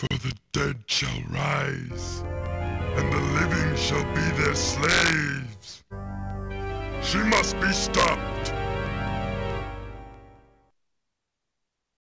For the dead shall rise, and the living shall be their slaves. She must be stopped.